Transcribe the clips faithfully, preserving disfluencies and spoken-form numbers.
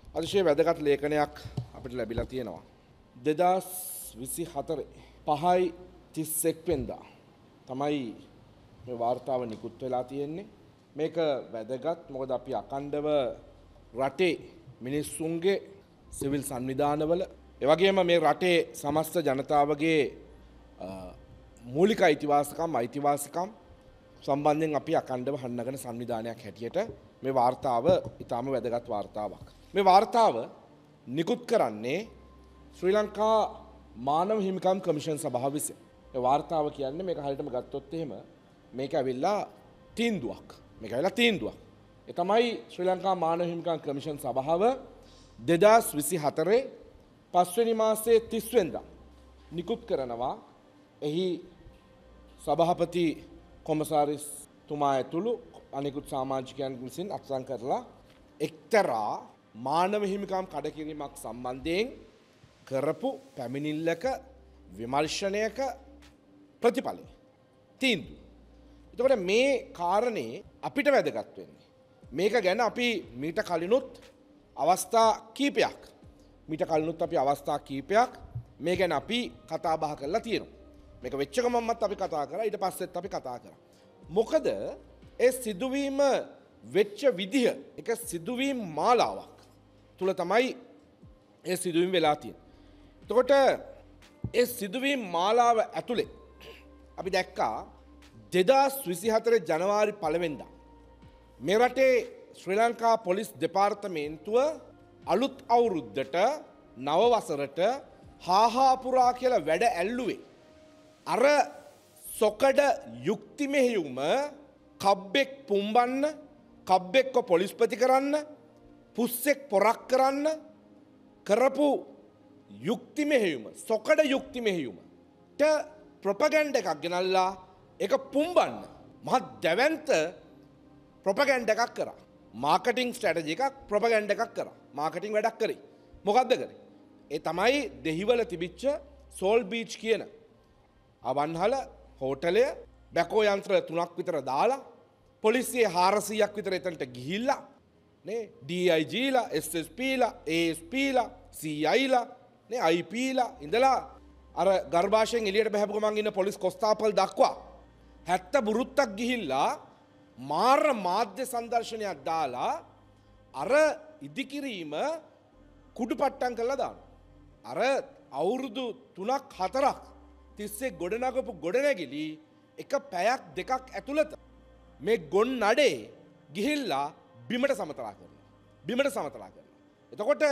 අතිශය වැදගත් ලේඛනයක් අපිට ලැබිලා තියෙනවා. දෙදහස් විසි හතර පහයි තිස් එක් වෙනිදා තමයි මේ වාර්තාව නිකුත් වෙලා තියෙන්නේ. මේක වැදගත් මොකද අපි අකණ්ඩව රටේ මිනිස්සුන්ගේ සිවිල් සංවිධානවල ඒ වගේම මේ රටේ සමස්ත ජනතාවගේ මූලික අයිතිවාසිකම් අයිතිවාසිකම් සම්බන්ධයෙන් අපි අකණ්ඩව හන්නගෙන සංවිධානයක් හැටියට මේ වාර්තාව ඉතාම වැදගත් වාර්තාවක්. මේ වාර්තාව නිකුත් කරන්නේ ශ්‍රී ලංකා මානව හිමිකම් කමිෂන් සභාව විසින්. මේ වාර්තාව කියන්නේ මේක හරියටම ගත්තොත් එහෙම මේක ඇවිල්ලා තීන්දුවක්. මේක ඇවිල්ලා තීන්දුවක්. ඒ තමයි ශ්‍රී ලංකා මානව හිමිකම් කමිෂන් සභාව දෙදහස් විසි හතරේ පස්වෙනි මාසයේ තිස් වෙනිදා නිකුත් කරනවා. එහි සභාපති කොමසාරිස් තුමා ඇතුළු අනෙකුත් සමාජිකයන් විසින් අත්සන් කරලා එක්තරා මානව හිමිකම් කඩකිරීමක් සම්බන්ධයෙන් කරපු පැමිණිල්ලක විමර්ශනයක ප්‍රතිඵලය තීන්දුව. එතකොට මේ කාරණේ අපිට වැදගත් වෙන්නේ. මේක ගැන අපි මීට කලිනුත් අවස්ථා කීපයක් මීට කලිනුත් අපි අවස්ථා කීපයක් මේ ගැන අපි කතා බහ කරලා තියෙනවා. මේක වෙච්ච ගමන්මත් අපි කතා කරා ඊට පස්සෙත් අපි කතා කරා. මොකද ඒ සිදුවීම වෙච්ච විදිහ එක සිදුවීම් මාලාවක් තුල තමයි ඒ සිදුවීම් වෙලා තියෙන්නේ. එතකොට ඒ සිදුවීම් මාලාව ඇතුලේ අපි දැක්කා දෙදහස් විසි හතරේ ජනවාරි පළවෙනිදා මේ රටේ ශ්‍රී ලංකා පොලිස් දෙපාර්තමේන්තුව අලුත් අවුරුද්දට නව වසරට හාහාපුරා කියලා වැඩ ඇල්ලුවේ අර සොකඩ යුක්ති මෙහෙයුම කබ්බෙක් පුම්බන්න කබ්බෙක්ව පොලිස්පති කරන්න පුස්සෙක් පොරක් කරන්න කරපු යුක්ති මෙහෙයුම සොකඩ යුක්ති මෙහෙයුමට ප්‍රොපගැන්ඩ එකක් ගෙනල්ලා එක පුම්බන්න මහත් දැවන්ත ප්‍රොපගැන්ඩ එකක් කරා. මාර්කටිං ස්ට්‍රැටජි එකක් ප්‍රොපගැන්ඩ එකක් කරා. මාර්කටිං වැඩක් කරේ. මොකද්ද කරේ? ඒ තමයි දෙහිවල තිබිච්ච සෝල් බීච් කියන අවන්හල හෝටලය බැකෝ යන්ත්‍ර තුනක් විතර දාලා පොලිසිය හාරසීයක් විතර එතනට ගිහිල්ලා නේ ඩී අයි ජීලා එස් එස් පීලා ඒ එස් පීලා සී අයිලා නේ අයි පීලා ඉඳලා අර ගර්භාෂයෙන් එළියට බහැපු ගමන් ඉන්න පොලිස් කොස්තාපල් දක්වා හැත්ත බුරුත්තක් ගිහිල්ලා මාර මාධ්‍ය සංදර්ශනයක් දාලා අර ඉදිකිරීම කුඩුපට්ටම් කරලා දානවා. අර අවුරුදු තුනක් හතරක් තිස්සේ ගොඩනගපු ගොඩනැගිලි එක පැයක් දෙකක් ඇතුළත මේ ගොන් නඩේ ගිහිල්ලා බිමට සමතලා කරනවා. බිමට සමතලා කරනවා. එතකොට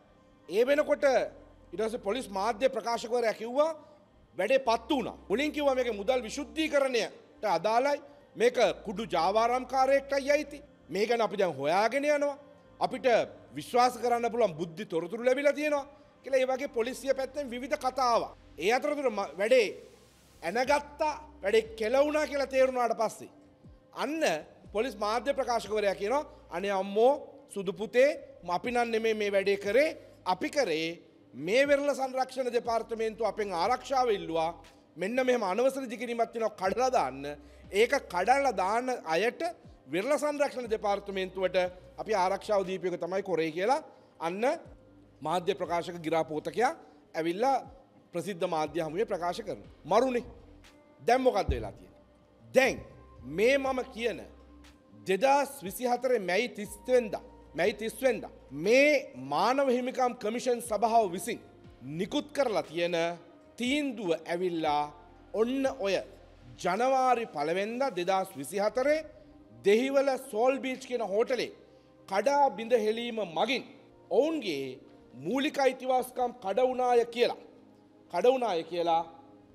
ඒ වෙනකොට ඊට පස්සේ පොලිස් මාධ්‍ය ප්‍රකාශකවරයා කිව්වා වැඩේ පත්තු වුණා. මුලින් කිව්වා මේක මුදල් විශුද්ධීකරණයට අදාළයි. මේක කුඩු ජාවාරම්කාරයෙක්ටයි අයිති. මේ ගැන අපි දැන් හොයාගෙන යනවා. අපිට විශ්වාස කරන්න පුළුවන් බුද්ධි තොරතුරු ලැබිලා තියෙනවා කියලා ඒ වගේ පොලිසිය පැත්තෙන් විවිධ කතා ආවා. ඒ අතරතුර වැඩේ ඇනගත්තා වැඩේ කෙලවුණා කියලා තේරුණාට පස්සේ අන්න පොලිස් මාධ්‍ය ප්‍රකාශකවරයා කියනවා අනේ අම්මෝ සුදු පුතේ අපි නම් නෙමෙයි මේ වැඩේ කරේ අපි කරේ මේ වෙරළ සංරක්ෂණ දෙපාර්තමේන්තුව අපෙන් ආරක්ෂාව ඉල්ලුවා මෙන්න මෙහෙම අනවසර දිගිරීමක් තියෙනවා කඩලා දාන්න ඒක කඩලා දාන අයට වෙරළ සංරක්ෂණ දෙපාර්තමේන්තුවට අපි ආරක්ෂාව දීපු එක තමයි කරේ කියලා අන්න මාධ්‍ය ප්‍රකාශක ගිරා පෝතකයා ඇවිල්ලා ප්‍රසිද්ධ මාධ්‍ය හමුවේ ප්‍රකාශ කරනවා. මරුනේ. දැන් මොකද්ද වෙලා තියෙන්නේ? දැන් මේ මම කියන දෙදහස් විසි හතරේ මැයි තිස් වෙනිදා මැයි තිස් වෙනිදා මේ මානව හිමිකම් කමිෂන් සභාව විසින් නිකුත් කරලා තියෙන තීන්දුව ඇවිල්ලා ඔන්න ඔය ජනවාරි පළවෙනිදා දෙදහස් විසි හතරේ දෙහිවල සෝල් බීච් කියන හෝටලේ කඩා බිඳ හෙලීම මගින් ඔවුන්ගේ මූලික අයිතිවාසිකම් කඩ වුණාය කියලා කඩ වුණාය කියලා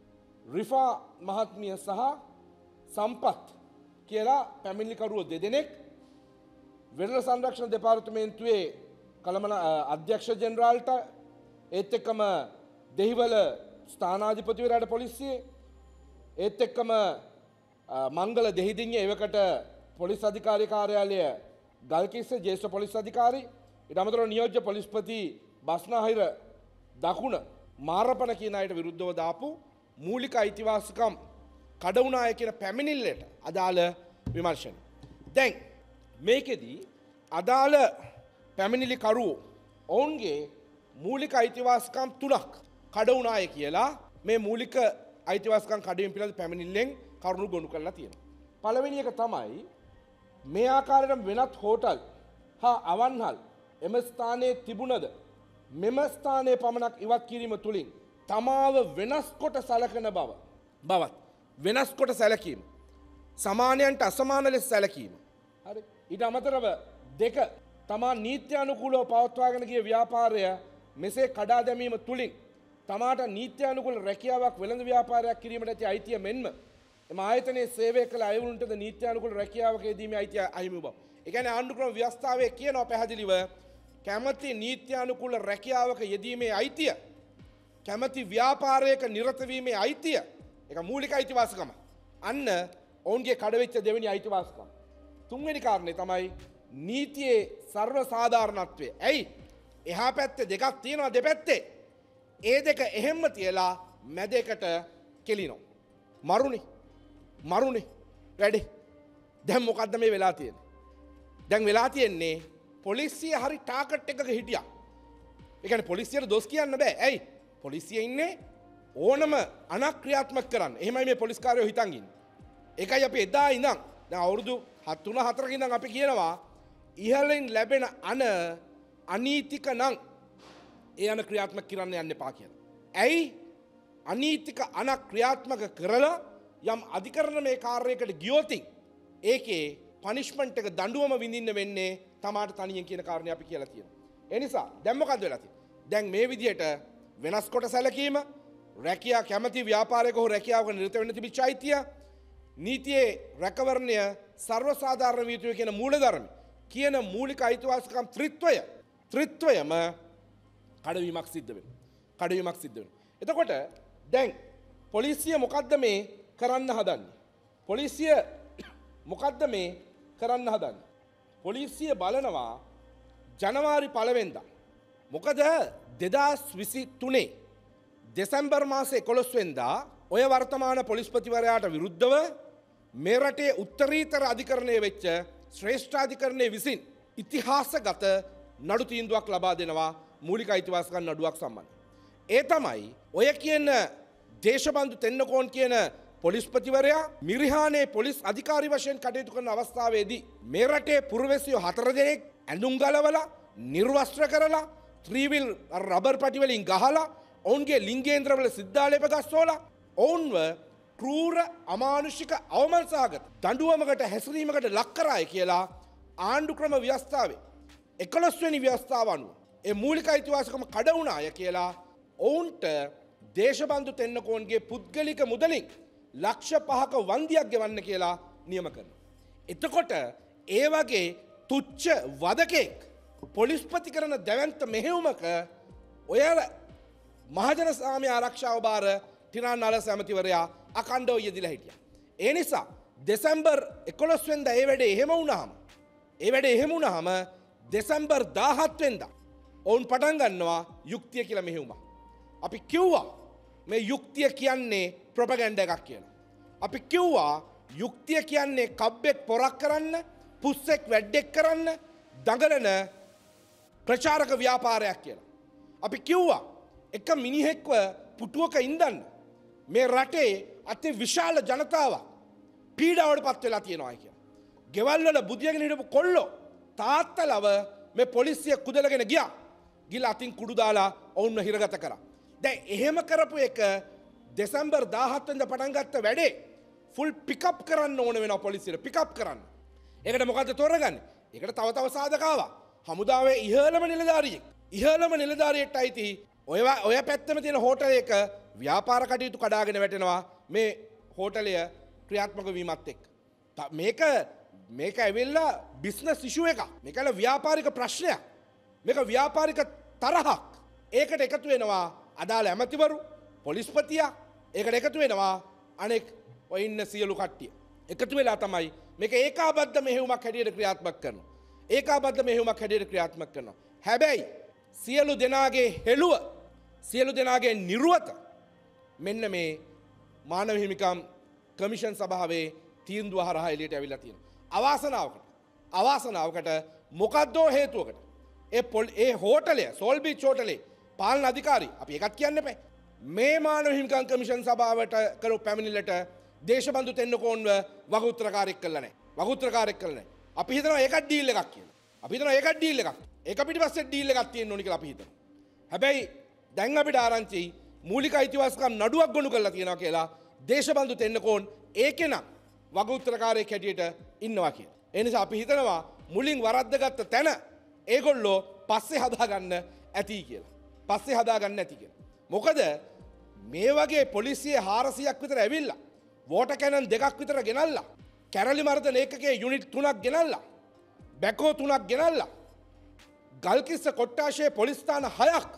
රිෆා මහත්මිය සහ සම්පත් කියලා පැමිණිලිකරුවෝ දෙදෙනෙක් වෙරළ සංරක්ෂණ දෙපාර්තමේන්තුවේ කළමන අධ්‍යක්ෂ ජෙනරාල්ට ඒත් එක්කම දෙහිවල ස්ථානාධිපතිවරයාට පොලිසියේ ඒත් එක්කම මංගල දෙහිදින්ගේ එවකට පොලිස් අධිකාරී කාර්යාලය ගල්කිස්ස ජ්‍යෙෂ්ඨ පොලිස් අධිකාරී ඊට අමතරව නියෝජ්‍ය පොලිස්පති බස්නාහිර දකුණ මාරපන කියන අයට විරුද්ධව දාපු මූලික අයිතිවාසිකම් කඩ වුණාය කියන පැමිණිල්ලට අදාළ විමර්ශන. දැන් මේකෙදී අදාළ පැමිණිලිකරුවෝ ඔවුන්ගේ මූලික අයිතිවාසිකම් තුනක් කඩ වුණාය කියලා මේ මූලික අයිතිවාසිකම් කඩවීම පිළිබඳ පැමිණිල්ලෙන් කරුණු ගොනු කරලා තියෙනවා. පළවෙනි එක තමයි මේ ආකාරයට වෙනත් හෝටල් හා අවන්හල් එම ස්ථානයේ තිබුණද මෙම ස්ථානයේ පමණක් ඉවත් කිරීම තුළින් තමාව වෙනස් කොට සැලකන බව බවත් වෙනස් කොට සැලකීම සමානයන්ට අසමාන ලෙස සැලකීම හරි ඊට අමතරව දෙක තමා නීත්‍යානුකූලව පවත්වාගෙන ගිය ව්‍යාපාරය මෙසේ කඩා දැමීම තුළින් තමාට නීත්‍යානුකූල රැකියාවක් වෙළඳ ව්‍යාපාරයක් කිරීමට ඇති අයිතිය මෙන්ම එම ආයතනයේ සේවය කළ අයවුන්ටද නීත්‍යානුකූල රැකියාවක යෙදීමේ අයිතිය අහිමි බව. ඒ කියන්නේ ආණ්ඩුක්‍රම ව්‍යවස්ථාවේ කියනවා පැහැදිලිව කැමැති නීත්‍යානුකූල රැකියාවක යෙදීමේ අයිතිය කැමැති ව්‍යාපාරයක නිරත වීමේ අයිතිය ඒක මූලික අයිතිවාසිකම. අන්න ඔවුන්ගේ කඩවෙච්ච දෙවෙනි අයිතිවාසිකම. තුන්වෙනි කාරණේ තමයි නීතියේ සර්ව සාධාරණත්වය. ඇයි? එහා පැත්තේ දෙකක් තියෙනවා දෙපැත්තේ. ඒ දෙක එහෙම්ම තියලා මැද එකට කෙලිනවා. මරුනේ. මරුනේ. වැඩි. දැන් මොකද්ද මේ වෙලා තියෙන්නේ? දැන් වෙලා තියෙන්නේ පොලිසිය හරි ටාගට් එකක හිටියා. ඒ කියන්නේ පොලිසියට දොස් කියන්න බෑ. ඇයි? පොලිසිය ඉන්නේ ඕනම අනක්‍රියාත්මක කරන්න. එහෙමයි මේ පොලිස් කාර්යෝ හිතන් ඉන්නේ. ඒකයි අපි එදා ඉඳන් දැන් අවුරුදු හත් තුන හතරක ඉඳන් අපි කියනවා ඉහළින් ලැබෙන අන අනීතික නම් ඒ අන ක්‍රියාත්මක කරන්න යන්න එපා කියලා. ඇයි? අනීතික අන ක්‍රියාත්මක කරලා යම් අධිකරණමය කාර්යයකට ගියොත් ඒකේ පනිෂ්මන්ට් එක දඬුවම විඳින්න වෙන්නේ තමාට තනියෙන් කියන කාරණේ අපි කියලා තියෙනවා. ඒ නිසා දැන් මොකද්ද වෙලා තියෙන්නේ? දැන් මේ විදියට වෙනස් කොට සැලකීම, රැකියා කැමැති ව්‍යාපාරයක හෝ රැකියාවක නිරත වෙන්න තිබිච්ච අයිතිය, නීතියේ රැකවරණය සර්ව සාධාරණ විය යුතුයි කියන මූලධර්ම කියන මූලික අයිතිවාසිකම් ත්‍රිත්වය ත්‍රිත්වයම කඩවීමක් සිද්ධ වෙනවා. කඩවීමක් සිද්ධ වෙනවා. එතකොට දැන් පොලිසිය මොකද්ද මේ කරන්න හදන්නේ? පොලිසිය මොකද්ද මේ කරන්න හදන්නේ? පොලිසිය බලනවා ජනවාරි පළවෙනිදා. මොකද දෙදාස් විසි තුනේ දෙසැම්බර් මාසේ එකොළොස් වෙනිදා ඔය වර්තමාන පොලිස්පතිවරයාට විරුද්ධව මේ රටේ උත්තරීතර අධිකරණය වෙච්ච ශ්‍රේෂ්ඨාධිකරණය විසින් ඉතිහාසගත නඩු තීන්දුවක් ලබා දෙනවා මූලික අයිතිවාසිකම් නඩුවක් සම්බන්ධ. ඒ තමයි ඔය කියන දේශබන්දු තෙන්නකෝන් කියන පොලිස්පතිවරයා මිරිහානේ පොලිස් අධිකාරී වශයෙන් කටයුතු කරන අවස්ථාවේදී මේ රටේ පුරවැසියෝ හතර දෙනෙක් ඇඳුම් ගලවලා නිර්වස්ත්‍ර කරලා ත්‍රීවිල් රබර් පටි වලින් ගහලා ඔවුන්ගේ ලිංගේන්ද්‍රවල සිද්ධාලේප ගස්වලා ඔවුන්ව ක්‍රූර අමානුෂික අවමන්සහගත දඬුවමකට හැසිරීමකට ලක් කරාය කියලා ආණ්ඩුක්‍රම ව්‍යවස්ථාවේ එකොළොස් වෙනි ව්‍යවස්ථාව අනුව ඒ මූලික අයිතිවාසිකම කඩ වුණාය කියලා ඔවුන්ට දේශබන්දු තෙන්නකෝන්ගේ පුද්ගලික මුදලින් ලක්ෂ පහක වන්දියක් ගෙවන්න කියලා නියම කරනවා. එතකොට ඒ වගේ තුච්ච වදකෙක් පොලිස්පති කරන දැවැන්ත මෙහෙයුමක ඔය මහජන සාමය ආරක්ෂාව බාර ටිනාන් නලස ඇමතිවරයා අකණ්ඩව යෙදිලා හිටියා. ඒ නිසා දෙසැම්බර් එකොළොස් වෙනිදා ඒ වැඩේ එහෙම වුණාම ඒ වැඩේ එහෙම වුණාම දෙසැම්බර් දාහත් වෙනිදා ඔවුන් පටන් ගන්නවා යුක්තිය කියලා මෙහෙයුමක්. අපි කිව්වා මේ යුක්තිය කියන්නේ ප්‍රොපගැන්ඩා එකක් කියලා. අපි කිව්වා යුක්තිය කියන්නේ කබ්බෙක් පොරක් කරන්න, පුස්සෙක් වැඩෙක් කරන්න දඟලන ප්‍රචාරක ව්‍යාපාරයක් කියලා. අපි කිව්වා එක මිනිහෙක්ව පුටුවක ඉඳන් මේ රටේ අති විශාල ජනතාවක් පීඩාවට පත් වෙලා තියෙනවා කියලා. ගෙවල් වල බුදියගෙන හිටපු කොල්ලෝ තාත්තලව මේ පොලිසිය කුදලගෙන ගියා. ගිහලා අතින් කුඩු දාලා ඔවුන්ව හිරගත කරා. දැන් එහෙම කරපු එක දෙසැම්බර් දාහත් වෙනිදා පටන් ගත්ත වැඩේ ෆුල් පිකප් කරන්න ඕන වෙනවා පොලිසියට පිකප් කරන්න. ඒකට මොකද්ද තෝරගන්නේ? ඒකට තව තව සාධක ආවා. හමුදාවේ ඉහළම නිලධාරියෙක් ඉහළම නිලධාරියෙක්ට අයිති ඔය ඔය පැත්තම තියෙන හෝටලයක ව්‍යාපාර කටයුතු කඩාගෙන වැටෙනවා මේ හෝටලය ක්‍රියාත්මක වීමත් එක්ක. මේක මේක ඇවිල්ලා බිස්නස් ඉෂුව එකක්. මේකල ව්‍යාපාරික ප්‍රශ්නයක්. මේක ව්‍යාපාරික තරහක්. ඒකට එකතු වෙනවා අදාළ ඇමතිවරු පොලිස්පතියා ඒකට එකතු වෙනවා අනෙක් ඔය ඉන්න සියලු කට්ටිය. එකතු වෙලා තමයි මේක ඒකාබද්ධ මෙහෙයුමක් හැටියට ක්‍රියාත්මක කරනවා. ඒකාබද්ධ මෙහෙයුමක් හැටියට ක්‍රියාත්මක කරනවා. හැබැයි සියලු දෙනාගේ හෙළුව සියලු දෙනාගේ නිර්වත මෙන්න මේ මානව හිමිකම් කමිෂන් සභාවේ තීන්දුව හරහා එළියට ඇවිල්ලා තියෙනවා. අවාසනාවකට අවාසනාවකට මොකද්දෝ හේතුවකට ඒ පොල් ඒ හෝටලය සෝල් බීච් හෝටලේ පාලන අධිකාරී අපි එකක් කියන්න එපා. මේ මානව හිමිකම් කමිෂන් සභාවට කරපු පැමිණිල්ලට දේශබන්දු තෙන්නකෝන්ව වගඋත්තරකාරයෙක් කළා නැහැ. වගඋත්තරකාරයෙක් කළා නැහැ. අපි හිතනවා ඒකත් ඩීල් එකක් කියලා. අපි හිතනවා ඒකත් ඩීල් එකක්. ඒක පිටිපස්සේ ඩීල් එකක් තියෙන්න ඕනි කියලා අපි හිතනවා. හැබැයි දැන් අපිට ආරංචි මූලික අයිතිවාසිකම් නඩුවක් ගොනු කරලා තියෙනවා කියලා දේශබන්දු තෙන්නකෝන් ඒකේන වගඋත්තරකාරයෙක් හැටියට ඉන්නවා කියලා. ඒ නිසා අපි හිතනවා මුලින් වරද්දගත්ත තැන ඒගොල්ලෝ පස්සේ හදාගන්න ඇති කියලා. පස්සේ හදාගන්න ඇති කියලා. මොකද මේ වගේ පොලිසියේ හාරසියක් විතර ඇවිල්ලා වෝටර් කැනන් දෙකක් විතර ගෙනල්ලා කැරලි මර්දන ඒකකයේ යුනිට් තුනක් ගෙනල්ලා බැකෝ තුනක් ගෙනල්ලා ගල්කිස්ස කොට්ටාශයේ පොලිස් ස්ථාන හයක්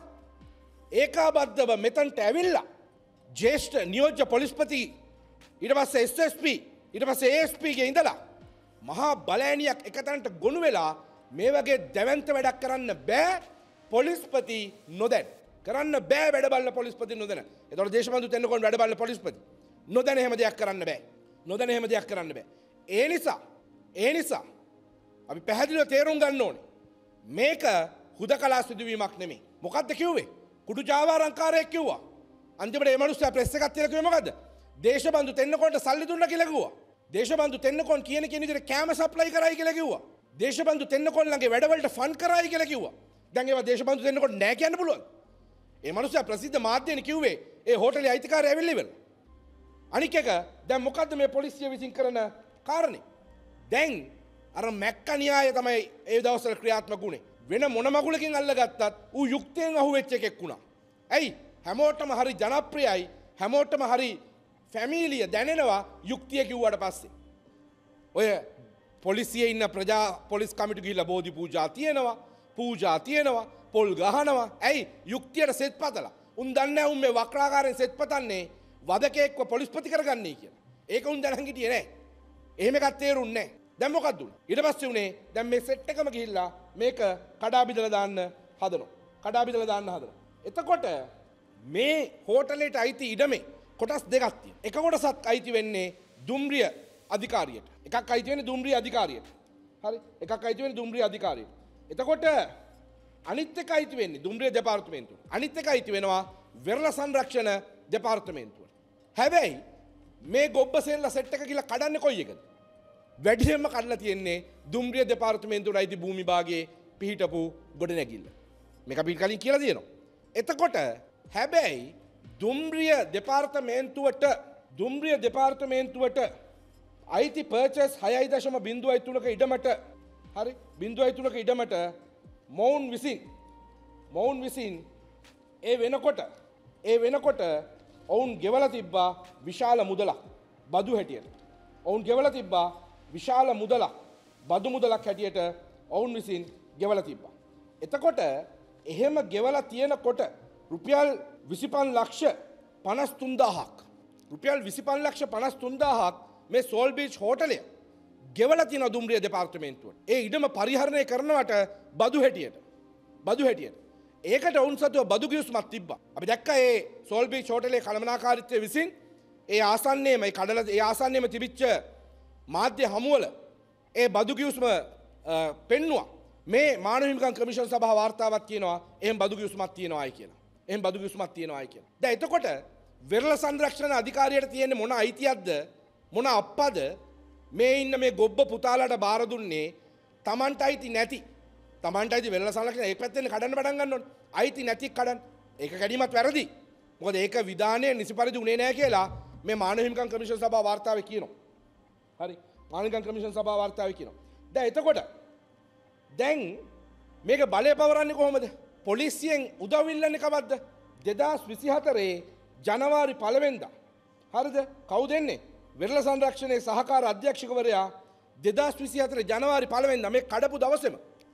ඒකාබද්ධව මෙතනට ඇවිල්ලා ජ්‍යෙෂ්ඨ නියෝජ්‍ය පොලිස්පති ඊට පස්සේ එස් එස් පී ඊට පස්සේ ඒ එස් පී ගේ ඉඳලා මහා බලෑනියක් එකතැනට ගොනු වෙලා මේ වගේ දැවැන්ත වැඩක් කරන්න බෑ පොලිස්පති නොදැන. කරන්න බෑ වැඩ බලන පොලිස්පති නොදැන. එතකොට දේශබන්දු තෙන්නකෝන් වැඩ බලන පොලිස්පති නොදැන එහෙම දෙයක් කරන්න බෑ. නොදැන එහෙම දෙයක් කරන්න බෑ. ඒ නිසා ඒ නිසා අපි පැහැදිලිව තේරුම් ගන්න ඕනේ. මේක හුදකලා සිදුවීමක් නෙමෙයි. මොකද්ද කිව්වේ? කුඩු ජාවාරංකාරයෙක් කිව්වා. අන්තිමට මේ මිනිස්සයා ප්‍රෙස් එකක් තියලා කිව්වේ මොකද්ද? දේශබන්දු තෙන්නකෝන්ට සල්ලි දුන්නා කියලා කිව්වා. දේශබන්දු තෙන්නකෝන් කියන කෙන විදිහට කැම සප්ලයි කරයි කියලා කිව්වා. දේශබන්දු තෙන්නකෝන් ළඟේ වැඩවලට ෆන් කරයි කියලා කිව්වා. දැන් ඒවා දේශබන්දු තෙන්නකෝන් නෑ කියන්න පුළුවන්. ඒ මිනිස්සයා ප්‍රසිද්ධ මාධ්‍යනේ කිව්වේ ඒ හෝටලේ අයිතිකාරය ඇවිල්ලා ඉවරලා. අනික එක දැන් මොකද්ද මේ පොලිසිය විසින් කරන කාරණේ? දැන් අර මැක්ක න්‍යාය තමයි ඒ දවස්වල ක්‍රියාත්මක වුණේ. වෙන මොන මගුලකින් අල්ලගත්තත් ඌ යුක්තියෙන් අහුවෙච්ච එකෙක් වුණා. ඇයි? හැමෝටම හරි ජනප්‍රියයි, හැමෝටම හරි ෆැමිලිය දැනෙනවා යුක්තිය කිව්වට පස්සේ. ඔය පොලිසියේ ඉන්න ප්‍රජා පොලිස් කමිටු ගිහිල්ලා බෝධි පූජා තියෙනවා, පූජා තියෙනවා, පොල් ගහනවා. ඇයි? යුක්තියට සෙත් පතලා. උන් දන්නේ නැහැ උන් මේ වක්‍රාකාරයෙන් සෙත් පතන්නේ වදකෙක්ව පොලිස්පති කරගන්නයි කියලා. ඒක උන් දැනන් හිටියේ නැහැ. එහෙම එකක් තේරුන්නේ නැහැ. දැන් මොකක්ද උනේ? ඊට පස්සේ උනේ දැන් මේ සෙට් එකම ගිහිල්ලා මේක කඩා බිඳලා දාන්න හදනවා. කඩා බිඳලා දාන්න හදනවා. එතකොට මේ හෝටලේට අයිති ඉඩමේ කොටස් දෙකක් තියෙනවා. එක කොටසක් අයිති වෙන්නේ දුම්රිය අධිකාරියට. එකක් අයිති වෙන්නේ දුම්රිය අධිකාරියට. හරි? එකක් අයිති වෙන්නේ දුම්රිය අධිකාරියට. එතකොට අනිත් එක අයිති වෙන්නේ දුම්රිය දෙපාර්තමේන්තුවට. අනිත් එක අයිති වෙනවා වෙරළ සංරක්ෂණ දෙපාර්තමේන්තුවට. හැබැයි මේ ගොබ්බසෙල්ලා සෙට් එක කියලා කඩන්නේ කොයි එකද? වැඩියෙන්ම කඩලා තියෙන්නේ දුම්රිය දෙපාර්තමේන්තුවට අයිති භූමි භාගයේ පිහිටපු ගොඩනැගිල්ල. මේක අපි කලින් කියලා තියෙනවා. එතකොට හැබැයි දුම්රිය දෙපාර්තමේන්තුවට දුම්රිය දෙපාර්තමේන්තුවට අයිති පර්චස් හයයි දශම බිංදුවයි තුනක ඉඩමට හරි බිංදුවයි තුනක ඉඩමට මොවුන් විසින් මොවුන් විසින් ඒ වෙනකොට ඒ වෙනකොට ඔවුන් ගෙවලා තිබ්බා විශාල මුදලක් බදු හැටියට. ඔවුන් ගෙවලා තිබ්බා විශාල මුදලක් බදු මුදලක් හැටියට ඔවුන් විසින් ගෙවලා තිබ්බා. එතකොට එහෙම ගෙවලා තියෙනකොට රුපියල් විසිපන් ලක්ෂ පනස් තුන්දාහක් රුපියල් විසිපන් ලක්ෂ පනස් තුන්දාහක් මේ සෝල් බීච් හෝටලය ගෙවලා තියෙන දුම්රිය දෙපාර්තමේන්තුවට. ඒ ඉඩම පරිහරණය කරනවට බදු හැටියට. බදු හැටියට. ඒකට ඔවුන් සතුව බදු ගිවිසුමක් තිබ්බා. අපි දැක්කා ඒ සෝල් බීච් හෝටලේ කළමනාකාරීත්වය විසින් ඒ ආසන්නයේම ඒ කඩල ඒ ආසන්නයේම තිබිච්ච මාධ්‍ය හමුවල ඒ බදු ගිවිසුම පෙන්නුවා. මේ මානව හිමිකම් කමිෂන් සභාව වාර්තාවක් කියනවා එහෙම බදු ගිවිසුමක් තියෙනවායි කියලා. එහෙම බදු ගිවිසුමක් තියෙනවායි කියලා. දැන් එතකොට වෙරළ සංරක්ෂණ අධිකාරියට තියෙන්නේ මොන අයිතියක්ද? මොන අප්පද? මේ ඉන්න මේ ගොබ්බ පුතාලාට බාර දුන්නේ Tamanට අයිති නැති. Tamanට අයිති වෙරළ සංරක්ෂණ ඒක පැත්තෙන් කඩන්න පටන් ගන්න ඕනේ. අයිති නැති කඩන්න. ඒක කැඩීමත් වැරදි. මොකද ඒක විධානයේ නිසි පරිදි උනේ නැහැ කියලා මේ මානව හිමිකම් කමිෂන් සභාව වාර්තාවේ කියනවා. හරි. මානව හිමිකම් කමිෂන් සභාව වාර්තාවේ කියනවා. දැන් එතකොට දැන් මේක බලය පවරන්නේ කොහොමද? පොලිසියෙන් උදව් ඉල්ලන්නේ කවද්ද? දෙදාස් විසිහතරේ ජනවාරි පළවෙනිදා. හරිද? කවුද එන්නේ? වෙරළ සංරක්ෂණයේ සහකාර අධ්‍යක්ෂකවරයා දෙදාස් විසිහතර ජනවාරි පළවෙනිදා මේ කඩපු දවසේම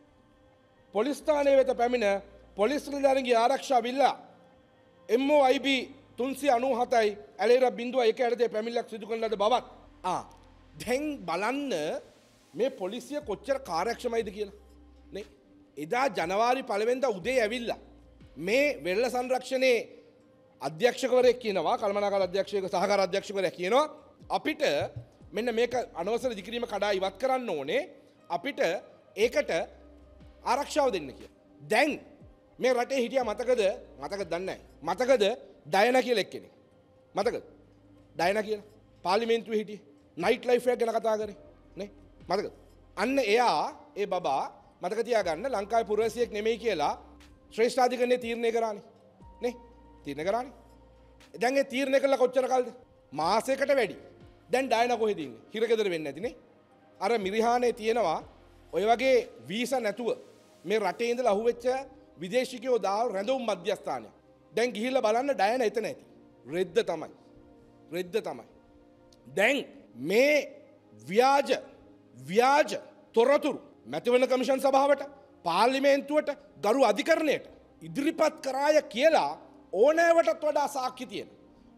පොලිස් ස්ථානයේ වෙත පැමිණ පොලිස් නිලධාරීන්ගේ ආරක්ෂාව ඉල්ලා එම් ඕ අයි බී තුන්සිය අනූහතයි ඇලේර බිංදුව එක යටතේ පැමිණිල්ලක් සිදු කරන ලද බවත් ආ දැන් බලන්න මේ පොලිසිය කොච්චර කාර්යක්ෂමයිද කියලා නේ. එදා ජනවාරි පළවෙනිදා උදේ ඇවිල්ලා මේ වෙරළ සංරක්ෂණයේ අධ්‍යක්ෂකවරයෙක් කියනවා කළමනාකාර අධ්‍යක්ෂක සහකාර අධ්‍යක්ෂකවරයා කියනවා අපිට මෙන්න මේක අනවසර ඉදිකිරීම කඩා ඉවත් කරන්න ඕනේ අපිට ඒකට ආරක්ෂාව දෙන්න කියලා. දැන් මේ රටේ හිටියා මතකද මතකද දන්නේ නැහැ. මතකද ඩයනා කියලා එක්කෙනෙක්. මතකද? ඩයනා කියලා පාර්ලිමේන්තුවේ හිටියේ. නයිට් ලයිෆ් එක ගැන කතා කරේ නේ. මතකද? අන්න එයා ඒ බබා මතක තියාගන්න ලංකාවේ පුරවැසියෙක් නෙමෙයි කියලා ශ්‍රේෂ්ඨාධිකරණයේ තීරණය කරානේ. නේ? තීරණය කරානේ. දැන් ඒ තීරණය කළා කොච්චර කල්ද? මාසයකට වැඩි. දැන් ඩයනා කොහෙද ඉන්නේ? හිරගෙදර වෙන්නේ නැති නේ. අර මිරිහානේ තියෙනවා ඔය වගේ වීසා නැතුව මේ රටේ ඉඳලා අහුවෙච්ච විදේශිකයෝ දාව රැඳවුම් මධ්‍යස්ථානය. දැන් ගිහිල්ලා බලන්න ඩයනා එතන ඇති. රෙද්ද තමයි. රෙද්ද තමයි. දැන් මේ ව්‍යාජ ව්‍යාජ තොරතුරු මැතිවරණ කමිෂන් සභාවට පාර්ලිමේන්තුවට ගරු අධිකරණයට ඉදිරිපත් කරාය කියලා ඕනෑවටත් වඩා සාක්ෂි තියෙන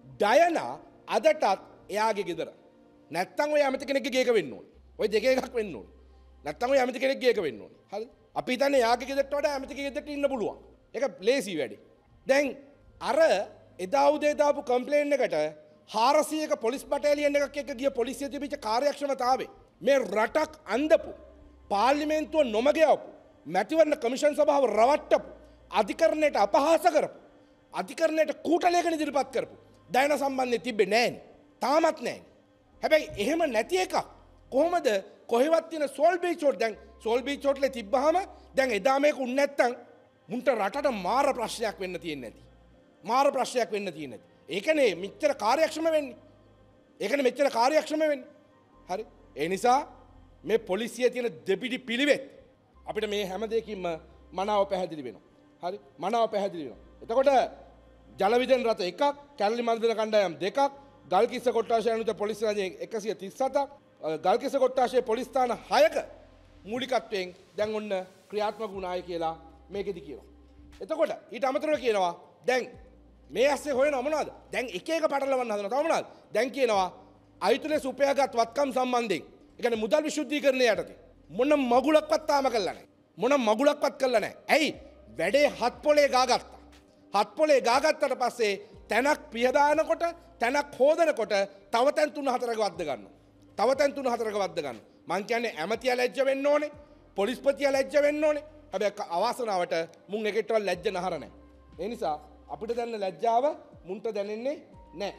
ඩයනා අදටත් එයාගේ ගෙදර. නැත්තම් ඔය ඇමති කෙනෙක්ගේ ගේක වෙන්න ඕනේ. ඔය දෙක එකක් වෙන්න ඕනේ. නැත්තම් ඔය ඇමති කෙනෙක්ගේ ගේක වෙන්න ඕනේ. හරිද? අපි හිතන්නේ එයාගේ ගෙදරට වඩා ඇමතිගේ ගෙදරට ඉන්න පුළුවන්. ඒක ලේසි වැඩි. දැන් අර එදා උදේ දාපු කම්ප්ලේන් එකට හාරසියක පොලිස් බටාලියන් එකක් එක්ක ගිය පොලිසිය තිබිච්ච කාර්යක්ෂමතාවේ මේ රටක් අන්දපු පාර්ලිමේන්තුව නොමග යවපු මැතිවරණ කමිෂන් සභාව රවට්ටපු අධිකරණයට අපහාස කරපු අධිකරණයට කූටලයක ඉදිරිපත් කරපු ඩයනා සම්බන්ධයෙන් තිබ්බේ නෑනේ. තාමත් නෑනේ. හැබැයි එහෙම නැති එකක් කොහොමද කොහෙවත් තියෙන සෝල් බීච් වල දැන් සෝල් බීච් වල තිබ්බහම දැන් එදා මේක උන් නැත්තම් මුන්ට රටට මාර ප්‍රශ්නයක් වෙන්න තියෙන්නේ නැති. මාර ප්‍රශ්නයක් වෙන්න තියෙන්නේ නැති. ඒකනේ මෙච්චර කාර්යක්ෂම වෙන්නේ. ඒකනේ මෙච්චර කාර්යක්ෂම වෙන්නේ. හරි. ඒ නිසා මේ පොලිසිය තියෙන දෙපිඩි පිළිවෙත් අපිට මේ හැම දෙයකින්ම මනාව පැහැදිලි වෙනවා. හරි. මනාව පැහැදිලි වෙනවා. එතකොට ජලවිදුලි රථ එකක්, කැලණි මන්දිර කණ්ඩායම් දෙකක්, ගල්කිස්ස කොට්ටාශය අනුත පොලිස් රජයෙන් එකසිය තිස් හතක්, ගල්කිස්ස කොට්ටාශයේ පොලිස් ස්ථාන හයක මූලිකත්වයෙන් දැන් ඔන්න ක්‍රියාත්මක වුණාය කියලා මේකෙදි කියනවා. එතකොට ඊට අමතරව කියනවා දැන් මේ ඇස්සේ හොයනවා මොනවද? දැන් එක එක පටලවන්න හදනවා. තව මොනවද? දැන් කියනවා අයිතුලේ සුපයාගත් වත්කම් සම්බන්ධයෙන්. ඒ කියන්නේ මුදල් විශුද්ධීකරණය යටතේ මොන මගුලක්වත් තාම කළා නැහැ. මොන මගුලක්වත් කළා නැහැ. ඇයි? වැඩේ හත් පොලේ ගාගත්තා. හත් පොලේ ගාගත්තට පස්සේ තැනක් පියදානකොට තැනක් හොදනකොට තව තැන් තුන හතරක වද්ද ගන්නවා. තව තැන් තුන හතරක වද්ද ගන්නවා. මං කියන්නේ ඇමතියා ලැජ්ජ වෙන්න ඕනේ. පොලිස්පතියා ලැජ්ජ වෙන්න ඕනේ. හැබැයි අවාසනාවට මුන් එකෙක්ටවත් ලැජ්ජ නහර නැහැ. ඒ නිසා අපිට දැනෙන ලැජ්ජාව මුන්ට දැනෙන්නේ නැහැ.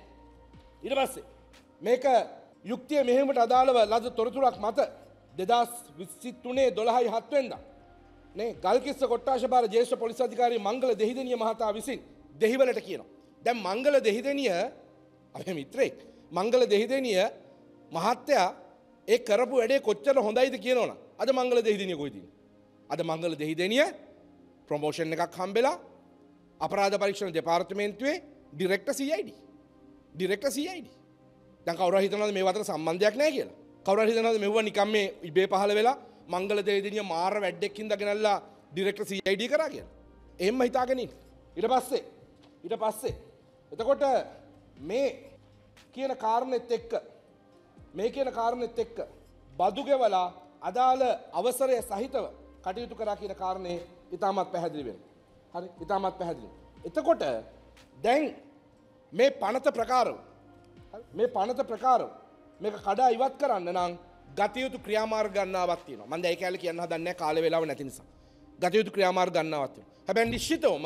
ඊට පස්සේ මේක යුක්තිය මෙහෙමට අදාළව ලද තොරතුරක් මත දෙදහස් විසි තුනේ දොළහයි හත් වෙනිදා නේ ගල්කිස්ස කොට්ටාශ භාර ජ්‍යෙෂ්ඨ පොලිස් අධිකාරී මංගල දෙහිදෙනිය මහතා විසින් දෙහිවලට කියනවා. දැන් මංගල දෙහිදෙනිය අපේ මිත්‍රෙක් මංගල දෙහිදෙනිය මහත්තයා ඒ කරපු වැඩේ කොච්චර හොඳයිද කියනවනම් අද මංගල දෙහිදෙනිය කොහෙද ඉන්නේ? අද මංගල දෙහිදෙනිය ප්‍රොමෝෂන් එකක් හම්බෙලා අපරාධ පරීක්ෂණ දෙපාර්තමේන්තුවේ ඩිරෙක්ටර් සී අයි ඩී ඩිරෙක්ටර් සී අයි ඩී දැන් කවුරු හරි හිතනවාද මේ අතර සම්බන්ධයක් නැහැ කියලා? කවුරු හරි හිතනවාද මෙවුවා නිකම් මේ ඉබේ පහළ වෙලා මංගල දෙහිදෙනිය මාර වැඩක් හින්දා ගෙනල්ලා ඩිරෙක්ටර් සී අයි ඩී කරා කියලා? එහෙම හිතාගෙන ඉන්න. ඊට පස්සේ ඊට පස්සේ එතකොට මේ කියන කාරණෙත් එක්ක මේ කියන කාරණෙත් එක්ක බදු ගෙවලා අදාළ අවසරය සහිතව කටයුතු කරා කියන කාරණේ ඉතාමත් පැහැදිලි වෙනවා. හරි ඉතාමත් පැහැදිලි. එතකොට දැන් මේ පනත ප්‍රකාරව මේ පනත ප්‍රකාරව මේක කඩා ඉවත් කරන්න නම් ගත යුතු ක්‍රියාමාර්ග ගන්නාවක් තියෙනවා. මම දැන් ඒ කාලේ කියන්න හදන්නේ නැහැ කාලේ වේලාව නැති නිසා. ගත යුතු ක්‍රියාමාර්ග ගන්නාවක් තියෙනවා. හැබැයි නිශ්චිතවම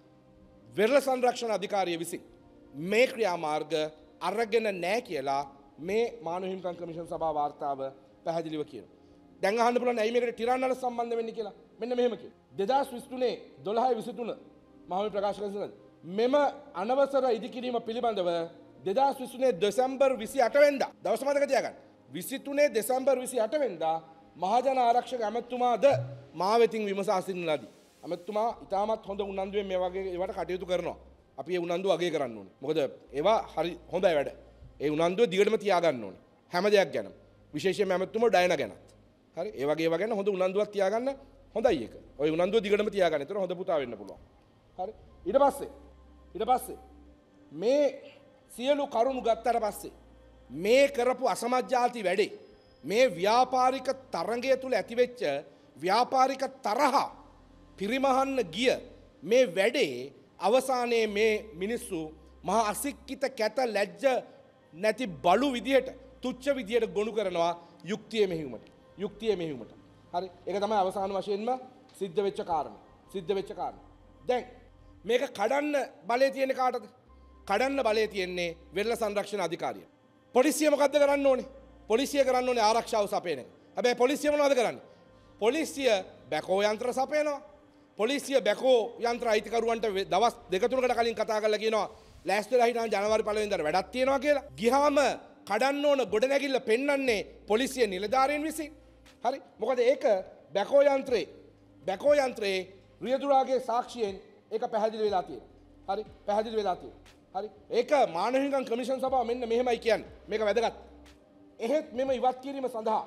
වෙරළ සංරක්ෂණ අධිකාරිය විසින් මේ ක්‍රියාමාර්ග අරගෙන නැහැ කියලා මේ මානව හිමිකම් කමිෂන් සභාව වාර්තාව පැහැදිලිව කියනවා. දැන් අහන්න පුළුවන් ඇයි මේකට ටිරන්නල සම්බන්ධ වෙන්නේ කියලා. මෙන්න මෙහෙම කියනවා. දෙදහස් විසි තුනේ දොළහයි විසි තුන මහමෙ ප්‍රකාශ කරන මෙම අනවසර ඉදිකිරීම පිළිබඳව දෙදහස් විසි තුනේ දෙසැම්බර් විසි අට වෙනිදා දවස මතක තියාගන්න. විසි තුනේ දෙසැම්බර් විසි අට වෙනිදා මහජන ආරක්ෂක ඇමතුමාද මා වෙතින් විමසා සිටින ලදී. ඇමතුමා ඉතාමත් හොඳ උනන්දුවෙන් මේ වගේ ඒවට කටයුතු කරනවා. අපි ඒ උනන්දුව අගය කරන්න ඕනේ. මොකද ඒවා හරි හොඳයි වැඩ. ඒ උනන්දුව දිගටම තියාගන්න ඕනේ. හැම දෙයක් ගැන. විශේෂයෙන්ම ඇමතුමෝ ඩයනා ගැනත්. හරි ඒ වගේ ඒවා ගැන හොඳ උනන්දුවක් තියාගන්න හොඳයි ඒක. ඔය උනන්දුව දිගටම තියාගන්න. ඒතර හොඳ පුතා වෙන්න පුළුවන්. හරි. ඊට පස්සේ ඊට පස්සේ මේ සියලු කරුණු ගත්තට පස්සේ මේ කරපු අසමජ්ජාති වැඩේ මේ ව්‍යාපාරික තරඟය තුල ඇතිවෙච්ච ව්‍යාපාරික තරහ පිරිමහන්න ගිය මේ වැඩේ අවසානයේ මේ මිනිස්සු මහා අසික්කිත කැත ලැජ්ජ නැති බලු විදියට තුච්ච විදියට ගොනු කරනවා යුක්තිය මෙහිවීමට. යුක්තිය මෙහිවීමට. හරි. ඒක තමයි අවසාන වශයෙන්ම සිද්ධ වෙච්ච කාරණා. සිද්ධ වෙච්ච කාරණා. දැන් මේක කඩන්න බලය තියෙන කාටද? කඩන්න බලය තියෙන්නේ වෙරළ සංරක්ෂණ අධිකාරිය. පොලිසිය මොකද්ද කරන්න ඕනේ? පොලිසිය කරන්න ඕනේ ආරක්ෂාව සපයන එක. හැබැයි පොලිසිය මොනවද කරන්නේ? පොලිසිය බැකෝ යන්ත්‍ර සපයනවා. පොලිසිය බැකෝ යන්ත්‍ර අයිතිකරුවන්ට දවස් දෙක තුනකට කලින් කතා කරලා කියනවා ලෑස්තිලා හිටන් ජනවාරි පළවෙනිදාට වැඩක් තියෙනවා කියලා. ගියාම කඩන්න ඕන ගොඩනැගිල්ල පෙන්වන්නේ පොලිසිය නිලධාරීන් විසින්. හරි? මොකද ඒක බැකෝ යන්ත්‍රේ බැකෝ යන්ත්‍රේ රියදුරාගේ සාක්ෂියෙන් ඒක පැහැදිලි වෙලා තියෙනවා. හරි? පැහැදිලි වෙලා තියෙනවා. හරි? ඒක මානව හිමිකම් කමිෂන් සභාව මෙන්න මෙහෙමයි කියන්නේ. මේක වැදගත්. එහෙත් මෙම ඉවත් කිරීම සඳහා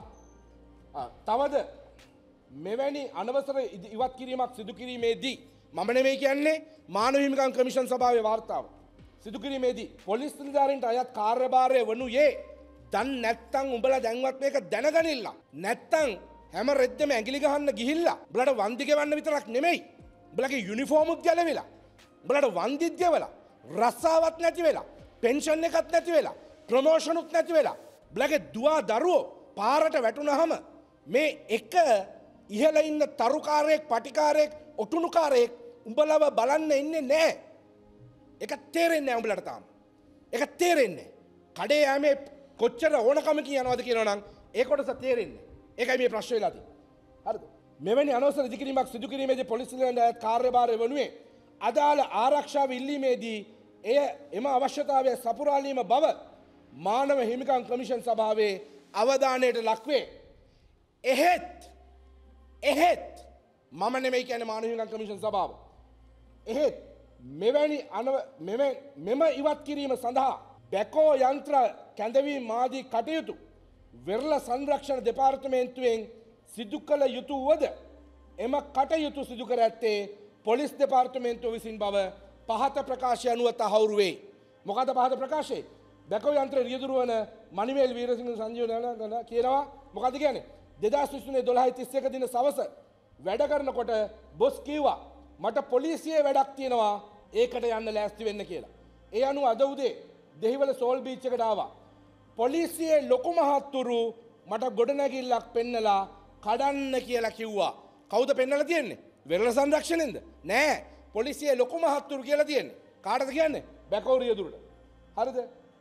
තවද මෙවැනි අනවසර ඉවත් කිරීමක් සිදු කිරීමේදී මම නෙමෙයි කියන්නේ මානව හිමිකම් කමිෂන් සභාවේ වාර්තාව. සිදු කිරීමේදී පොලිස් නිලධාරීන්ට අයත් කාර්යභාරය වනුයේ දැන් නැත්තම් උඹලා දැන්වත් මේක දැනගනින්න. නැත්තම් හැම රෙද්දෙම ඇඟිලි ගහන්න ගිහිල්ලා උඹලට වන්දි ගෙවන්න විතරක් නෙමෙයි. උඹලගේ යුනිෆෝම් උත් ගැලවිලා. උඹලට වන්දිත් ගෙවලා. රස්සාවක් නැති වෙලා. පෙන්ෂන් එකක් නැති වෙලා. ප්‍රොමෝෂන් උත් නැති වෙලා. උඹලගේ දුවා දරුවෝ පාරට වැටුනහම මේ එක ඉහළ ඉන්න තරුකාරයෙක් පටිකාරයෙක් ඔටුනුකාරයෙක් උඹලව බලන්න ඉන්නේ නැහැ. ඒක තේරෙන්නේ නැහැ උඹලට තාම. ඒක තේරෙන්නේ. කඩේ යෑමේ කොච්චර ඕනකමකින් යනවද කියනවනම් ඒ කොටස තේරෙන්නේ. ඒකයි මේ ප්‍රශ්නේ වෙලා තියෙන්නේ. හරිද? මෙවැනි අනවසර ඉදිකිරීමක් සිදු කිරීමේදී පොලිස් නිලධාරීන්ට කාර්යභාරය වනුයේ අදාළ ආරක්ෂාව ඉල්ලීමේදී එය එම අවශ්‍යතාවය සපුරාලීම බව මානව හිමිකම් කමිෂන් සභාවේ අවධානයට ලක්වේ. එහෙත් එහෙත් මම නෙමෙයි කියන්නේ මානව හිමිකම් කමිෂන් සභාව. එහෙත් මෙවැනි අනව මෙම ඉවත් කිරීම සඳහා බැකෝ යන්ත්‍ර කැඳවීම ආදී කටයුතු වෙරළ සංරක්ෂණ දෙපාර්තමේන්තුවෙන් සිදු කළ යුතු වද එම කටයුතු සිදු කර ඇත්තේ පොලිස් දෙපාර්තමේන්තුව විසින් බව පහත ප්‍රකාශය අනුව තහවුරු වේ. මොකද පහත ප්‍රකාශය? බැකෝ යන්ත්‍ර රියදුරු වන මණිමේල් වීරසිංහ සංජීව නන කියනවා මොකද කියන්නේ? දෙදාස් විසිතුනේ දොළහයි තිස් එක දින සවස වැඩ කරනකොට බොස් කිව්වා මට පොලිසියේ වැඩක් තියෙනවා ඒකට යන්න ලෑස්ති වෙන්න කියලා. ඒ අනුව අද උදේ දෙහිවල සෝල් බීච් එකට ආවා. පොලිසියේ ලොකු මහත්තුරු මට ගොඩනැගිල්ලක් පෙන්නලා කඩන්න කියලා කිව්වා. කවුද පෙන්නලා තියෙන්නේ? වෙරළ සංරක්ෂණයෙන්ද? නෑ. පොලිසියේ ලොකු මහත්තුරු කියලා තියෙන්නේ. කාටද කියන්නේ? බැකෝ රියදුරට. හරිද?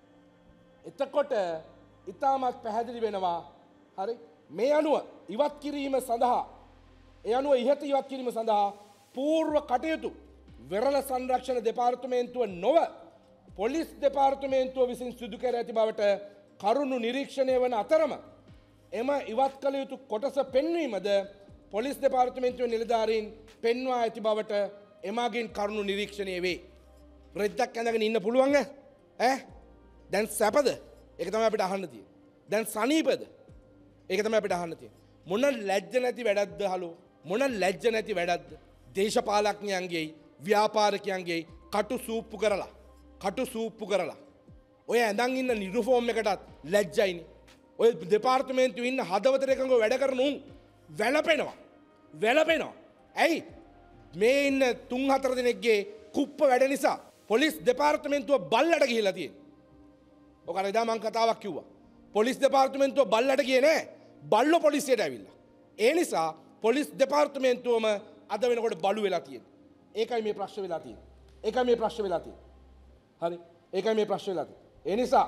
එතකොට ඊටමත් පැහැදිලි වෙනවා. හරි? මේ අනුව ඉවත් කිරීම සඳහා ඒ අනුව ඉහත ඉවත් කිරීම සඳහා පූර්ව කටයුතු වෙරළ සංරක්ෂණ දෙපාර්තමේන්තුව නොව පොලිස් දෙපාර්තමේන්තුව විසින් සිදු කර ඇති බවට කරුණු නිරීක්ෂණය වන අතරම එම ඉවත් කළ යුතු කොටස පෙන්වීමද පොලිස් දෙපාර්තමේන්තුව නිලධාරීන් පෙන්වා ඇති බවට එමගින් කරුණු නිරීක්ෂණය වේ. රෙද්දක් ඇඳගෙන ඉන්න පුළුවන් ඈ? දැන් සැපද? ඒක තමයි අපිට අහන්න තියෙන්නේ. දැන් සනීපද? ඒක තමයි අපිට අහන්න තියෙන්නේ. මොන ලැජ්ජ නැති වැඩක්ද හලෝ? මොන ලැජ්ජ නැති වැඩක්ද? දේශපාලඥයන්ගේ ව්‍යාපාරිකයන්ගේ කටු සූප්පු කරලා කටු සූප්පු කරලා ඔය ඇඳන් ඉන්න යුනිෆෝම් එකටත් ලැජ්ජයිනේ. ඔය දෙපාර්තමේන්තුවේ ඉන්න හදවතට එකඟව වැඩ කරන උන් වැළපෙනවා. වැළපෙනවා. ඇයි? මේ ඉන්න තුන් හතර දෙනෙක්ගේ කුප්ප වැඩ නිසා පොලිස් දෙපාර්තමේන්තුව බල්ලට ගිහිලා තියෙනවා. ඔක අර එදා මං කතාවක් කිව්වා. පොලිස් දෙපාර්තමේන්තුව බල්ලට ගියේ නෑ. බල්ලෝ පොලිසියට ඇවිල්ලා. ඒ නිසා පොලිස් දෙපාර්තමේන්තුවම අද වෙනකොට බලු වෙලා තියෙනවා. ඒකයි මේ ප්‍රශ්න වෙලා තියෙන්නේ. ඒකයි මේ ප්‍රශ්න වෙලා තියෙන්නේ. හරි? ඒකයි මේ ප්‍රශ්න වෙලා තියෙන්නේ. ඒ නිසා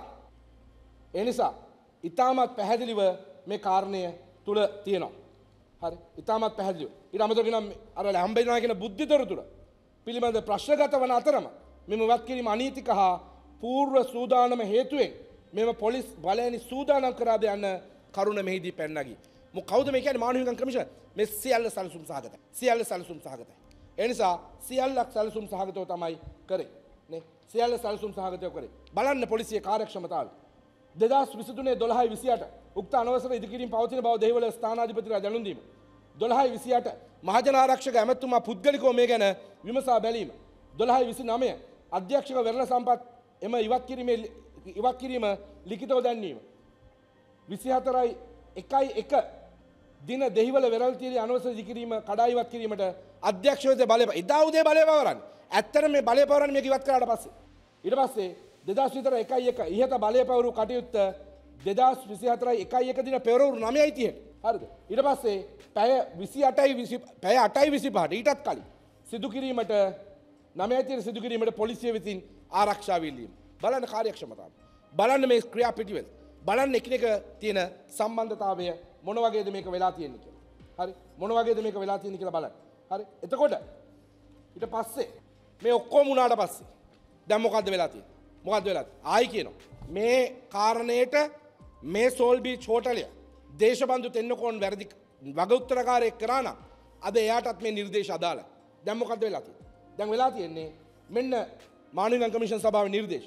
ඒ නිසා ඊටමත් පැහැදිලිව මේ කාරණය තුල තියෙනවා. හරි? ඊටමත් පැහැදිලිව. ඊට අමතරව කියන අර හම්බෙනවා කියන බුද්ධිතොරතුර පිළිබඳ ප්‍රශ්නගත වන අතරම මෙම වත් කිරීම අනීතික හා පූර්ව සූදානම හේතුවෙන් මෙම පොලිස් බලයනි සූදානම් කරාද යන කරුණ මෙහිදී පැන්නගී. මොක කවුද මේ කියන්නේ මානව හිමිකම් කමිෂන්? මේ සියල්ල සැලසුම් සහගතයි. සියල්ල සැලසුම් සහගතයි. ඒ නිසා සියල්ලක් සැලසුම් සහගතව තමයි කරේ. නේ? සියල්ල සැලසුම් සහගතව කරේ. බලන්න පොලිසියේ කාර්යක්ෂමතාවය. දෙදාස් විසිතුනේ දොළහයි විසිඅට උක්ත අනවසර ඉදිකිරීම පවතින බව දෙහිවල ස්ථානාධිපතිතුමා දැනුම් දීම. දොළහයි විසිඅට මහජන ආරක්ෂක ඇමතුමා පුද්ගලිකව මේ ගැන විමසා බැලීම. දොළහයි විසිනවය අධ්‍යක්ෂක වෙරළ සම්පත් එම ඉවත් කිරීමේ ඉවත් කිරීම ලිඛිතව දැන්වීම. විසිහතරයි එකයි එක දින දෙහිවල වෙරළ තීරයේ අනවසර ඉදිකිරීම කඩා ඉවත් කිරීමට අධ්‍යක්ෂකවරයා බලය එදා උදේ බලය පවරන්නේ. ඇත්තට මේ බලය පවරන්නේ මේක ඉවත් කරාට පස්සේ. ඊට පස්සේ දෙදාස් විතර එකයි එක ඉහත බලය පවරු කටයුත්ත දෙදාස් විසිහතරයි එකයි එක දින පෙරවරු නවයයි තිහට. හරිද? ඊට පස්සේ පැය විසිඅටයි පැය අටයි විසිපහට ඊටත් කලින් සිදු කිරීමට නමයතියට සිදු කිරීමට පොලිසිය විසින් ආරක්ෂාව ඉල්ලීම. බලන්න කාර්යක්ෂමතාව. බලන්න මේ ක්‍රියා පිටිවෙල. බලන්න එකිනෙක තියෙන සම්බන්ධතාවය මොන වගේද මේක වෙලා තියෙන්නේ කියලා. හරි? මොන වගේද මේක වෙලා තියෙන්නේ කියලා බලන්න. හරි? එතකොට ඊට පස්සේ මේ ඔක්කොම වුණාට පස්සේ දැන් මොකද්ද වෙලා තියෙන්නේ? මොකද්ද වෙලා තියෙන්නේ? ආයි කියනවා. මේ කාරණේට මේ සෝල්බීච් හෝටලය දේශබන්දු තෙන්නකෝන් වැරදි වග උත්තරකාරයෙක් කරා නම් අද එයාටත් මේ නිර්දේශ අදාළයි. දැන් මොකද්ද වෙලා තියෙන්නේ? දැන් වෙලා තියෙන්නේ මෙන්න මානව කමිෂන් සභාවේ නිර්දේශ.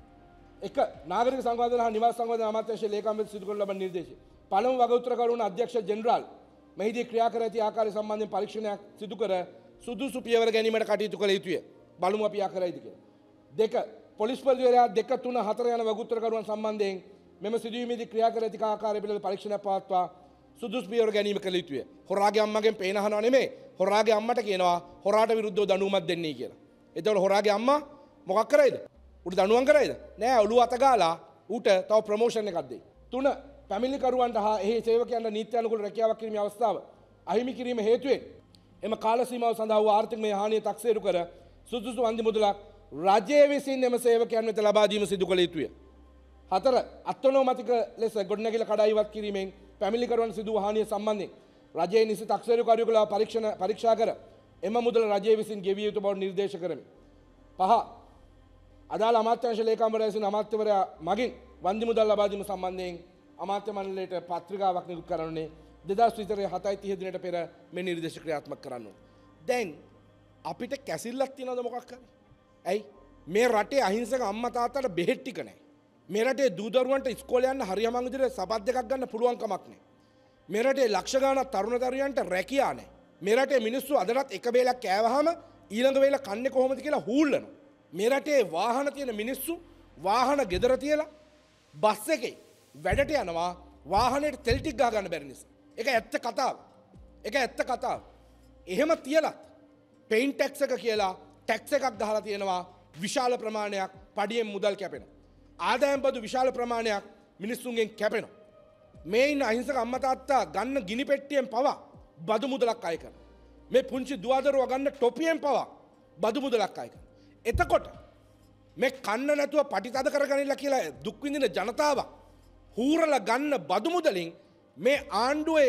එක නාගරික සංවර්ධන හා නිවාස සංවර්ධන අමාත්‍යාංශයේ ලේකම්වරු සිදු කරන ලබන නිර්දේශය. පළමු වග උත්තරකරුවන් අධ්‍යක්ෂ ජෙනරාල් මෙහිදී ක්‍රියා කර ඇති ආකාරය සම්බන්ධයෙන් පරීක්ෂණයක් සිදු කර සුදුසු පියවර ගැනීමට කටයුතු කළ යුතුය. බලමු අපි ආ කරයිද කියලා. දෙක පොලිස්පතිවරයා දෙක තුන හතර යන වග උත්තරකරුවන් සම්බන්ධයෙන් මෙම සිදුවීමේදී ක්‍රියා කර ඇති ආකාරය පිළිබඳ පරීක්ෂණයක් පවත්වා සුදුසු පියවර ගැනීම කළ යුතුය. හොරාගේ අම්මගෙන් පේන අහනවා නෙමෙයි. හොරාගේ අම්මට කියනවා හොරාට විරුද්ධව දඬුවමක් දෙන්නයි කියලා. එතකොට හොරාගේ අම්මා මොකක් කරයිද? උට දඬුවම් කරයිද? නෑ ඔළුව අත ගාලා ඌට තව ප්‍රොමෝෂන් එකක් දෙයි. තුන පැමිණිලිකරුවන්ට හා එහි සේවකයන්ට නීති අනුකූල රැකියාවක් කිරීමේ අවස්ථාව අහිමි කිරීම හේතුවෙන් එම කාල සීමාව සඳහා වූ ආර්ථිකමය හානිය තක්සේරු කර සුදුසු වන්දි මුදලක් රජය විසින් එම සේවකයන් වෙත ලබා දීම සිදු කළ යුතුය. හතර අත්නෝමතික ලෙස ගොඩනැගිල්ල කඩා ඉවත් කිරීමෙන් පැමිණිලිකරුවන් සිදු වූ හානිය සම්බන්ධයෙන් රජයේ නිසි තක්සේරු කාර්යකලාප පරීක්ෂණ පරීක්ෂා කර එම මුදල රජය විසින් ගෙවිය යුතු බව නිර්දේශ කරමි. පහ අදාළ අමාත්‍යාංශ ලේකම්වරයා විසින් අමාත්‍යවරයා මගින් වන්දි මුදල් ලබා දීම සම්බන්ධයෙන් අමාත්‍ය මණ්ඩලයට පත්‍රිකාවක් නිකුත් කරන්නේ දෙදහස් විතරේ හතයි තිහ දිනට පෙර මේ නිර්දේශ ක්‍රියාත්මක කරන්න ඕනේ. දැන් අපිට කැසිල්ලක් තියනවද මොකක් හරි? ඇයි මේ රටේ අහිංසක අම්මා තාත්තට බෙහෙත් ටික නැහැ. මේ රටේ දූ දරුවන්ට ඉස්කෝලේ යන්න හරියමං විදිහට සපත් දෙකක් ගන්න පුළුවන් කමක් නැහැ. මේ රටේ ලක්ෂ ගාණක් තරුණ දරුවන්ට රැකියාව නැහැ. මේ රටේ මිනිස්සු අදටත් එක වේලක් කෑවහම ඊළඟ වේල කන්නේ කොහොමද කියලා හූල්ලනවා. මේ රටේ වාහන තියෙන මිනිස්සු වාහන ගෙදර තියලා බස් එකේ වැඩට යනවා වාහනේට තෙල් ටික ගහ ගන්න බැරි නිසා. ඒක ඇත්ත කතාව. ඒක ඇත්ත කතාව. එහෙම තියලත් පේයින් ටැක්ස් එක කියලා ටැක්ස් එකක් ගහලා තියෙනවා විශාල ප්‍රමාණයක් පඩියෙන් මුදල් කැපෙනවා. ආදායම් බදු විශාල ප්‍රමාණයක් මිනිස්සුන්ගෙන් කැපෙනවා. මේ ඉන්න අහිංසක අම්මා තාත්තා ගන්න ගිනි පෙට්ටියෙන් පවා බදු මුදලක් අය කරනවා. මේ පුංචි දුවදරුවා ගන්න ටොපියෙන් පවා බදු මුදලක් අය කරනවා. එතකොට මේ කන්න නැතුව පටිතද කරගනින්න කියලා දුක් විඳින ජනතාව හූරලා ගන්න බදු මුදලින් මේ ආණ්ඩුවේ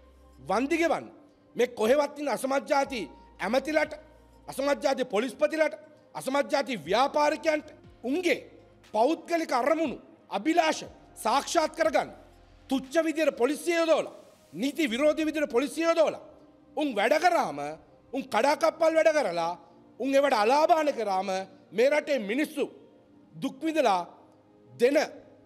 වන්දි ගෙවන්න මේ කොහෙවත් ඉන්න අසමත් ಜಾති ඇමතිලට අසමත් ಜಾති පොලිස්පතිලට අසමත් ಜಾති ව්‍යාපාරිකයන්ට උන්ගේ පෞද්ගලික අරමුණු අභිලාෂ සාක්ෂාත් කරගන්න තුච්ච විදියට පොලිසිය යොදවලා නීති විරෝධී විදියට පොලිසිය යොදවලා උන් වැඩ කරාම උන් කඩාකප්පල් වැඩ කරලා උන් ඒවට අලාභාන කරාම මේ රටේ මිනිස්සු දුක් විඳලා දෙන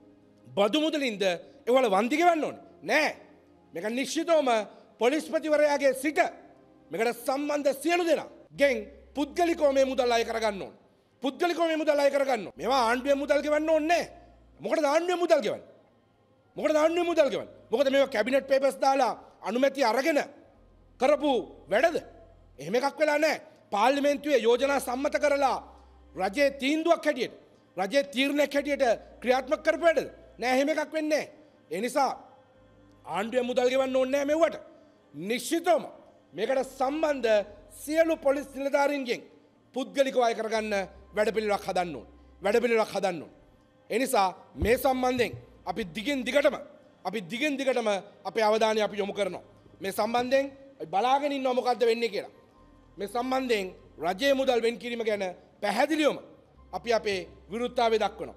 බදු මුදලින්ද ඒවල වන්දි ගෙවන්න ඕනේ නෑ. මේක නිශ්චිතවම පොලිස්පතිවරයාගේ සිට මේකට සම්බන්ධ සියලු දෙනා ගෙන් පුද්ගලිකව මේ මුදල් අය කරගන්න ඕනේ. පුද්ගලිකව මේ මුදල් අය කරගන්න ඕනේ. මේවා ආණ්ඩුවේ මුදල් ගෙවන්න ඕනේ නෑ. මොකටද ආණ්ඩුවේ මුදල් ගෙවන්නේ? මොකටද ආණ්ඩුවේ මුදල් ගෙවන්නේ? මොකද මේවා කැබිනට් පේපර්ස් දාලා අනුමැතිය අරගෙන කරපු වැඩද? එහෙම එකක් වෙලා නෑ. පාර්ලිමේන්තුවේ යෝජනා සම්මත කරලා රජයේ තීන්දුවක් හැටියට රජයේ තීරණයක් හැටියට ක්‍රියාත්මක කරපු වැඩද? නෑ එහෙම එකක් වෙන්නේ නෑ. ඒ නිසා ආණ්ඩුවේ මුදල් ගෙවන්න ඕනේ නෑ මෙවට. නිශ්චිතවම මේකට සම්බන්ධ සියලු පොලිස් නිලධාරීන්ගෙන් පුද්ගලිකව අය කරගන්න වැඩපිළිවෙලක් හදන්න ඕනේ. වැඩපිළිවෙලක් හදන්න ඕනේ. ඒ නිසා මේ සම්බන්ධයෙන් අපි දිගින් දිගටම අපි දිගින් දිගටම අපේ අවධානය අපි යොමු කරනවා. මේ සම්බන්ධයෙන් බලාගෙන ඉන්නවා මොකද්ද වෙන්නේ කියලා. මේ සම්බන්ධයෙන් රජයේ මුදල් වෙන් කිරීම ගැන පැහැදිලිවම අපි අපේ විරුද්ධතාවය දක්වනවා.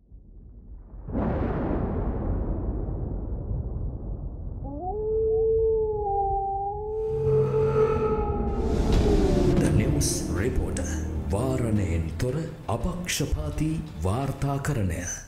The News Reporter වාරණයෙන් තොර අපක්ෂපාතී වාර්තාකරණය.